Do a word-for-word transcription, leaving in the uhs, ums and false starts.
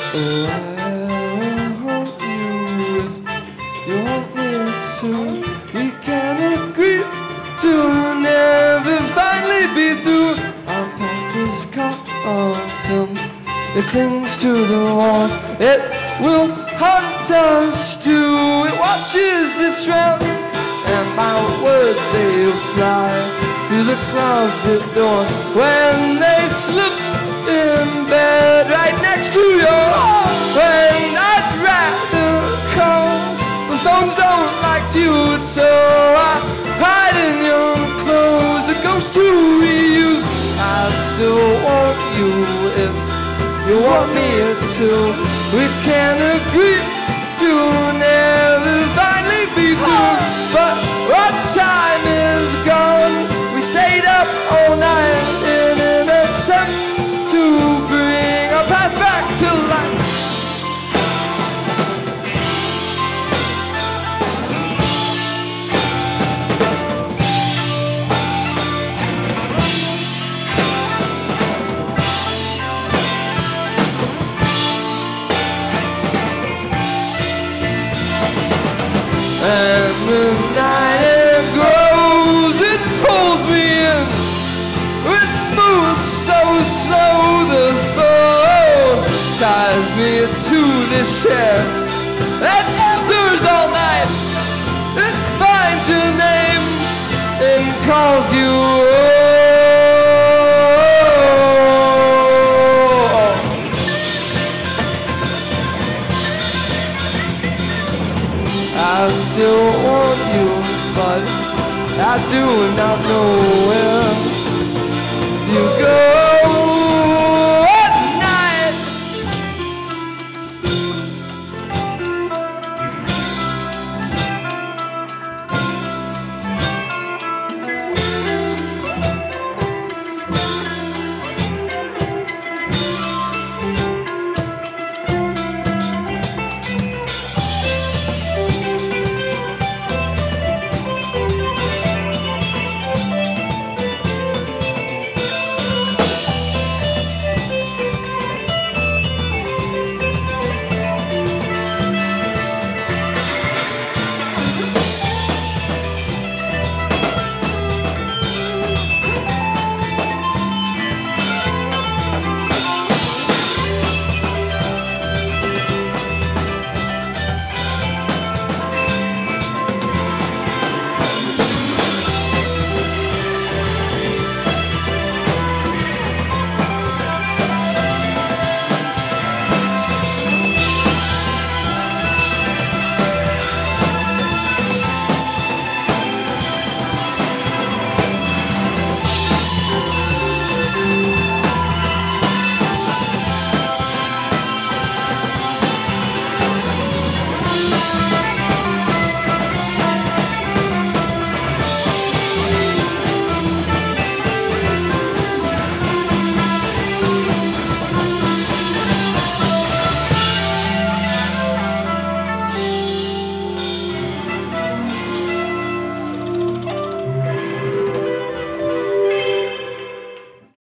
Oh, I will hold you if you want me to. We can agree to never finally be through. Our past is caught on film. It clings to the wall. It will haunt us too. It watches this round, and my words they fly through the closet door when they slip in bed right next to your. When I'd rather call, the phones don't like feud, so I hide in your clothes. A ghost to reuse. I still want you if you want me to. We can agree to never finally be through. But our time is gone. We stayed up all night in an attempt to bring our past back to life. And the night it grows, it pulls me in. It moves so slow, the thought ties me to this chair that stirs all night. It finds your name and calls you. I still want you, but I do not know where you go.